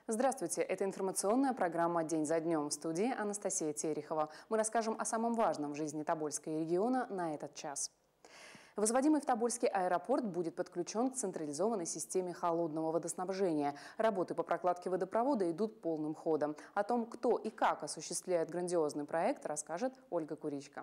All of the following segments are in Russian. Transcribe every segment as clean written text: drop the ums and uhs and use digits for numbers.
Здравствуйте, это информационная программа «День за днем». В студии Анастасия Терехова. Мы расскажем о самом важном в жизни Тобольска и региона на этот час. Возводимый в Тобольский аэропорт будет подключен к централизованной системе холодного водоснабжения. Работы по прокладке водопровода идут полным ходом. О том, кто и как осуществляет грандиозный проект, расскажет Ольга Куричка.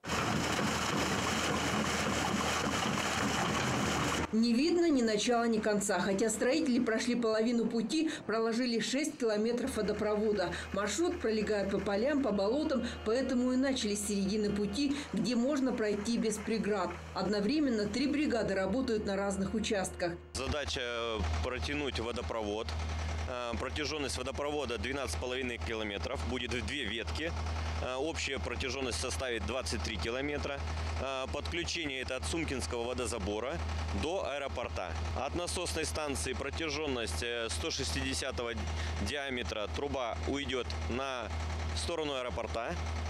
Не видно ни начала, ни конца. Хотя строители прошли половину пути, проложили 6 километров водопровода. Маршрут пролегает по полям, по болотам, поэтому и начали с середины пути, где можно пройти без преград. Одновременно 3 бригады работают на разных участках. Задача протянуть водопровод. Протяженность водопровода 12,5 километров. Будет в 2 ветки. Общая протяженность составит 23 километра. Подключение это от Сумкинского водозабора до аэропорта. От насосной станции протяженность 160 диаметра труба уйдет на сторону аэропорта.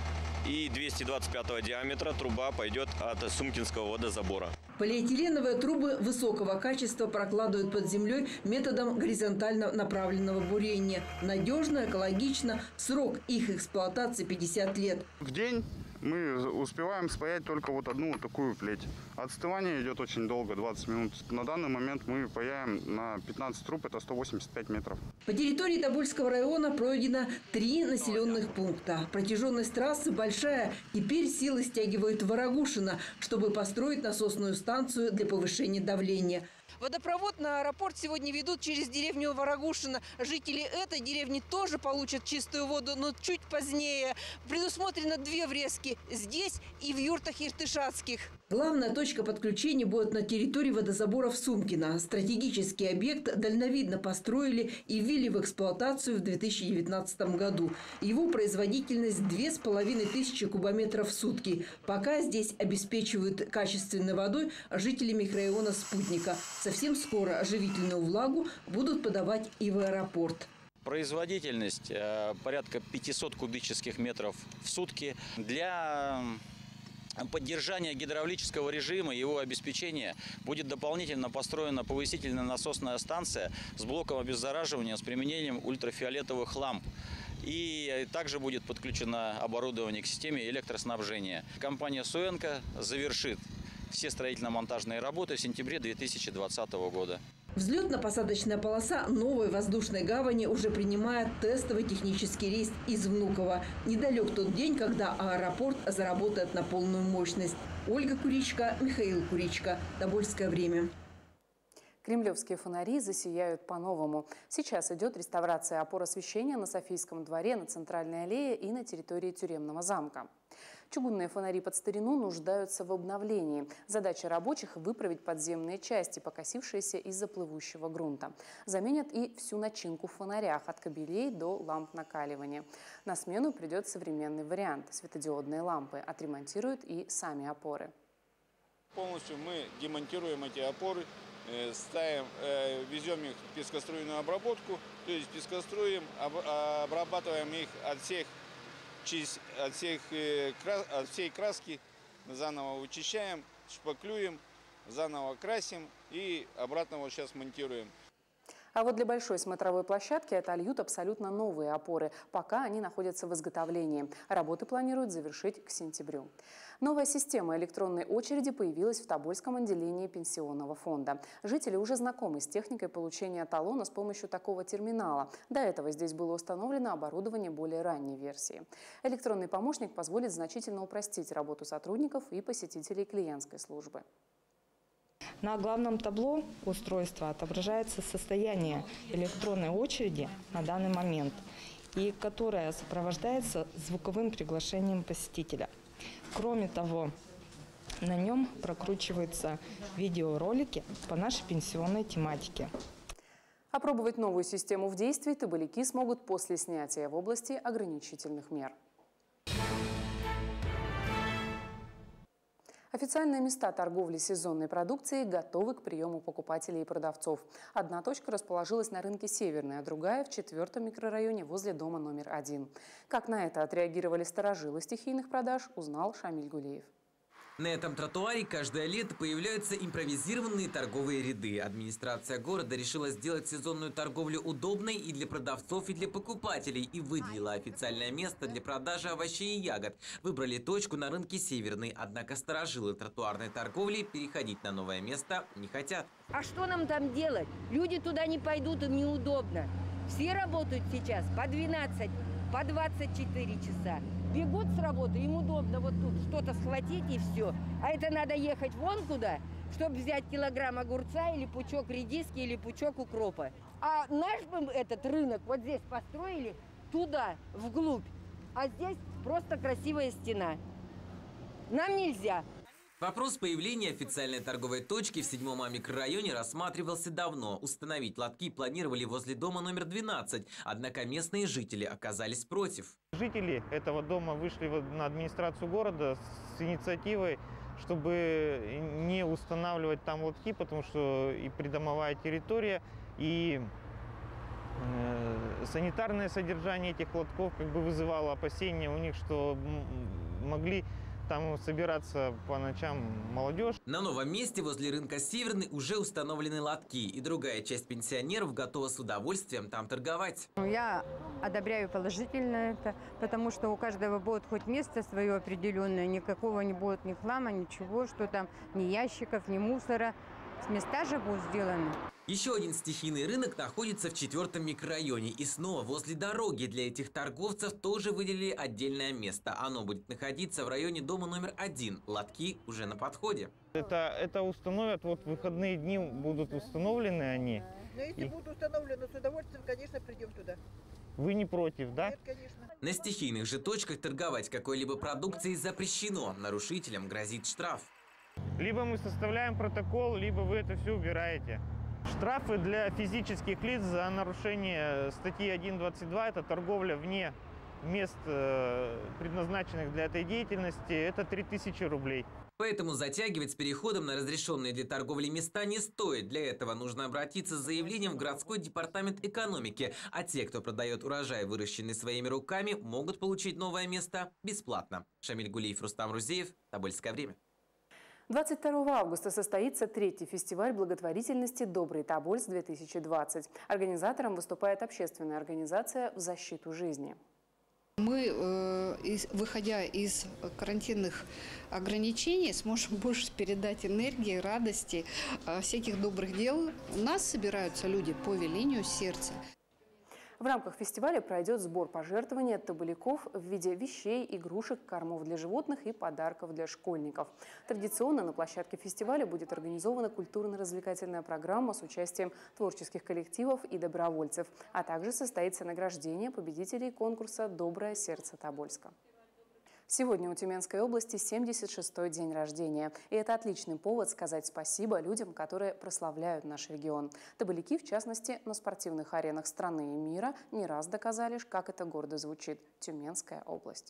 И 225 диаметра труба пойдет от Сумкинского водозабора. Полиэтиленовые трубы высокого качества прокладывают под землей методом горизонтально направленного бурения. Надежно, экологично. Срок их эксплуатации 50 лет. В день мы успеваем спаять только вот одну вот такую плеть. Отстывание идет очень долго, 20 минут. На данный момент мы паяем на 15 труб, это 185 метров. По территории Тобольского района пройдено 3 населенных пункта. Протяженность трассы большая. Теперь силы стягивают в Ворогушино, чтобы построить насосную станцию для повышения давления. Водопровод на аэропорт сегодня ведут через деревню Ворогушино. Жители этой деревни тоже получат чистую воду, но чуть позднее. Предусмотрено 2 врезки – здесь и в юртах Иртышатских. Главная точка подключения будет на территории водозаборов Сумкино. Стратегический объект дальновидно построили и ввели в эксплуатацию в 2019 году. Его производительность 2500 кубометров в сутки. Пока здесь обеспечивают качественной водой жители микрорайона Спутника. Совсем скоро живительную влагу будут подавать и в аэропорт. Производительность порядка 500 кубических метров в сутки. Для поддержания гидравлического режима и его обеспечения будет дополнительно построена повысительная насосная станция с блоком обеззараживания с применением ультрафиолетовых ламп. И также будет подключено оборудование к системе электроснабжения. Компания «Суэнко» завершит все строительно-монтажные работы в сентябре 2020 года. Взлетно-посадочная полоса новой воздушной гавани уже принимает тестовый технический рейс из Внуково. Недалек тот день, когда аэропорт заработает на полную мощность. Ольга Куричка, Михаил Куричка. Тобольское время. Кремлевские фонари засияют по-новому. Сейчас идет реставрация опор освещения на Софийском дворе, на Центральной аллее и на территории Тюремного замка. Чугунные фонари под старину нуждаются в обновлении. Задача рабочих – выправить подземные части, покосившиеся из-за плывущего грунта. Заменят и всю начинку в фонарях, от кабелей до ламп накаливания. На смену придет современный вариант – светодиодные лампы. Отремонтируют и сами опоры. Полностью мы демонтируем эти опоры. Ставим, везем их в пескоструйную обработку, то есть пескоструем, обрабатываем их от всей краски, заново вычищаем, шпаклюем, заново красим и обратно вот сейчас монтируем. А вот для большой смотровой площадки отольют абсолютно новые опоры, пока они находятся в изготовлении. Работы планируют завершить к сентябрю. Новая система электронной очереди появилась в Тобольском отделении пенсионного фонда. Жители уже знакомы с техникой получения талона с помощью такого терминала. До этого здесь было установлено оборудование более ранней версии. Электронный помощник позволит значительно упростить работу сотрудников и посетителей клиентской службы. На главном табло устройства отображается состояние электронной очереди на данный момент, и которая сопровождается звуковым приглашением посетителя. Кроме того, на нем прокручиваются видеоролики по нашей пенсионной тематике. Опробовать новую систему в действии тоболяки смогут после снятия в области ограничительных мер. Официальные места торговли сезонной продукцией готовы к приему покупателей и продавцов. Одна точка расположилась на рынке Северный, а другая в 4-м микрорайоне возле дома номер 1. Как на это отреагировали старожилы стихийных продаж, узнал Шамиль Гулиев. На этом тротуаре каждое лето появляются импровизированные торговые ряды. Администрация города решила сделать сезонную торговлю удобной и для продавцов, и для покупателей, и выделила официальное место для продажи овощей и ягод. Выбрали точку на рынке Северный, однако старожилы тротуарной торговли переходить на новое место не хотят. А что нам там делать? Люди туда не пойдут, им неудобно. Все работают сейчас по 12, по 24 часа. Бегут с работы, им удобно вот тут что-то схватить и все. А это надо ехать вон куда, чтобы взять килограмм огурца или пучок редиски или пучок укропа. А наш бы этот рынок вот здесь построили туда, вглубь. А здесь просто красивая стена. Нам нельзя. Вопрос появления официальной торговой точки в 7-м микрорайоне рассматривался давно. Установить лотки планировали возле дома номер 12, однако местные жители оказались против. Жители этого дома вышли на администрацию города с инициативой, чтобы не устанавливать там лотки, потому что и придомовая территория, и санитарное содержание этих лотков как бы вызывало опасения у них, что могли там собираться по ночам молодежь. На новом месте возле рынка Северный уже установлены лотки, и другая часть пенсионеров готова с удовольствием там торговать. Я одобряю положительно это, потому что у каждого будет хоть место свое определенное, никакого не будет ни хлама, ничего, что там, ни ящиков, ни мусора. Места же будут сделаны. Еще один стихийный рынок находится в 4-м микрорайоне. И снова возле дороги для этих торговцев тоже выделили отдельное место. Оно будет находиться в районе дома номер 1. Лотки уже на подходе. Это установят, вот в выходные дни будут установлены они. Но если будут установлены, с удовольствием, конечно, придем туда. Вы не против, да? Нет, конечно. На стихийных же точках торговать какой-либо продукцией запрещено. Нарушителям грозит штраф. Либо мы составляем протокол, либо вы это все убираете. Штрафы для физических лиц за нарушение статьи 1.22, это торговля вне мест, предназначенных для этой деятельности, это 3000 рублей. Поэтому затягивать с переходом на разрешенные для торговли места не стоит. Для этого нужно обратиться с заявлением в городской департамент экономики. А те, кто продает урожай, выращенный своими руками, могут получить новое место бесплатно. Шамиль Гулиев, Рустам Рузеев, Тобольское время. 22 августа состоится 3-й фестиваль благотворительности «Добрый Тобольск-2020». Организатором выступает общественная организация «В защиту жизни». Мы, выходя из карантинных ограничений, сможем больше передать энергии, радости, всяких добрых дел. У нас собираются люди по велению сердца. В рамках фестиваля пройдет сбор пожертвований от тоболяков в виде вещей, игрушек, кормов для животных и подарков для школьников. Традиционно на площадке фестиваля будет организована культурно-развлекательная программа с участием творческих коллективов и добровольцев, а также состоится награждение победителей конкурса «Доброе сердце Тобольска». Сегодня у Тюменской области 76-й день рождения. И это отличный повод сказать спасибо людям, которые прославляют наш регион. Тоболяки, в частности, на спортивных аренах страны и мира не раз доказали, как это гордо звучит. Тюменская область.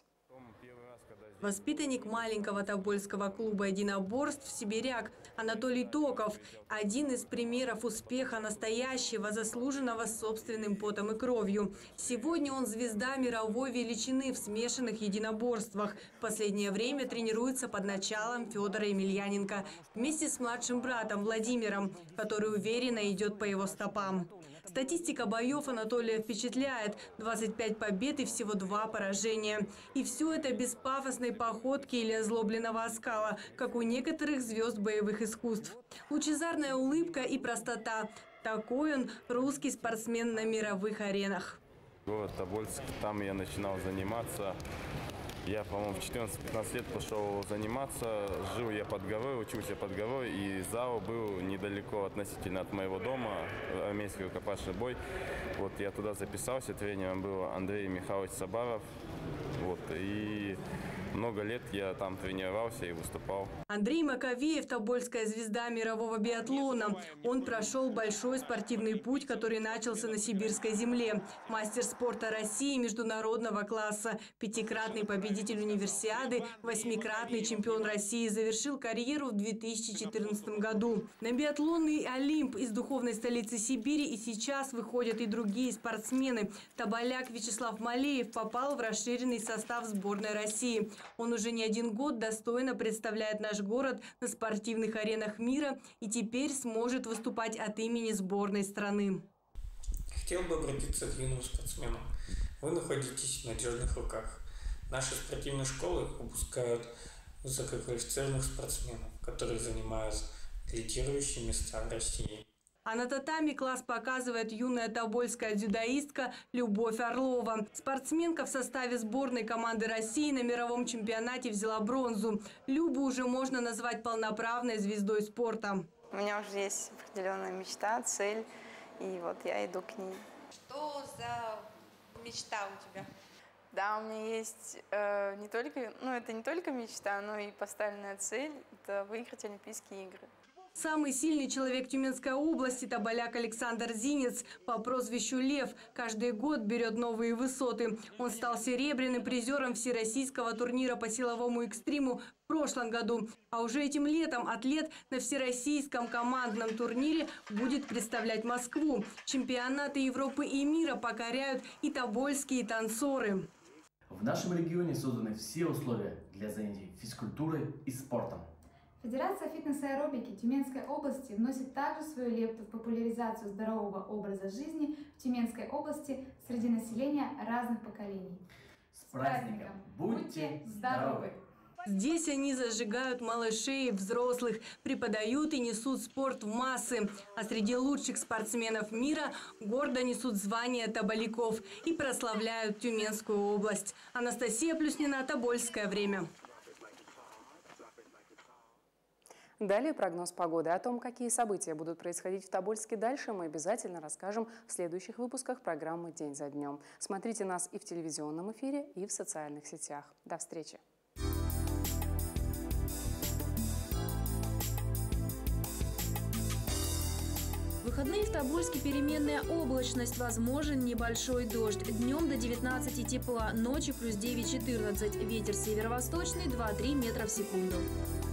Воспитанник маленького тобольского клуба единоборств «Сибиряк» Анатолий Токов – один из примеров успеха настоящего, заслуженного собственным потом и кровью. Сегодня он звезда мировой величины в смешанных единоборствах. В последнее время тренируется под началом Федора Емельяненко вместе с младшим братом Владимиром, который уверенно идет по его стопам. Статистика боев Анатолия впечатляет – 25 побед и всего 2 поражения. И все это без пафосной походки или озлобленного оскала, как у некоторых звезд боевых искусств. Лучезарная улыбка и простота – такой он русский спортсмен на мировых аренах. Город Тобольск, там я начинал заниматься. Я, по-моему, в 14-15 лет пошел заниматься. Жил я под горой, учился под горой, и зал был недалеко относительно от моего дома, армейский рукопашный бой. Вот я туда записался, тренером был Андрей Михайлович Сабаров. Вот, и много лет я там тренировался и выступал. Андрей Маковеев – тобольская звезда мирового биатлона. Он прошел большой спортивный путь, который начался на сибирской земле. Мастер спорта России международного класса, 5-кратный победитель победитель универсиады, 8-кратный чемпион России, завершил карьеру в 2014 году. На биатлонный Олимп из духовной столицы Сибири и сейчас выходят и другие спортсмены. Тоболяк Вячеслав Малеев попал в расширенный состав сборной России. Он уже не один год достойно представляет наш город на спортивных аренах мира и теперь сможет выступать от имени сборной страны. Хотел бы обратиться к юным спортсменам. Вы находитесь в надежных руках. Наши спортивные школы выпускают высококвалифицированных спортсменов, которые занимают лидирующие места в России. А на татами класс показывает юная тобольская дзюдоистка Любовь Орлова. Спортсменка в составе сборной команды России на мировом чемпионате взяла бронзу. Любу уже можно назвать полноправной звездой спорта. У меня уже есть определенная мечта, цель, и вот я иду к ней. Что за мечта у тебя? Да, у меня есть это не только мечта, но и поставленная цель – это выиграть Олимпийские игры. Самый сильный человек Тюменской области – тоболяк Александр Зинец по прозвищу Лев. Каждый год берет новые высоты. Он стал серебряным призером всероссийского турнира по силовому экстриму в прошлом году. А уже этим летом атлет на всероссийском командном турнире будет представлять Москву. Чемпионаты Европы и мира покоряют и тобольские танцоры. В нашем регионе созданы все условия для занятий физкультурой и спортом. Федерация фитнес-аэробики Тюменской области вносит также свою лепту в популяризацию здорового образа жизни в Тюменской области среди населения разных поколений. С праздником! Будьте здоровы! Здесь они зажигают малышей и взрослых, преподают и несут спорт в массы. А среди лучших спортсменов мира гордо несут звание тоболяков и прославляют Тюменскую область. Анастасия Плюснина, Тобольское время. Далее прогноз погоды. О том, какие события будут происходить в Тобольске дальше, мы обязательно расскажем в следующих выпусках программы «День за днем». Смотрите нас и в телевизионном эфире, и в социальных сетях. До встречи! В выходные в Тобольске переменная облачность, возможен небольшой дождь. Днем до 19 тепла, ночью плюс 9-14. Ветер северо-восточный 2-3 метра в секунду.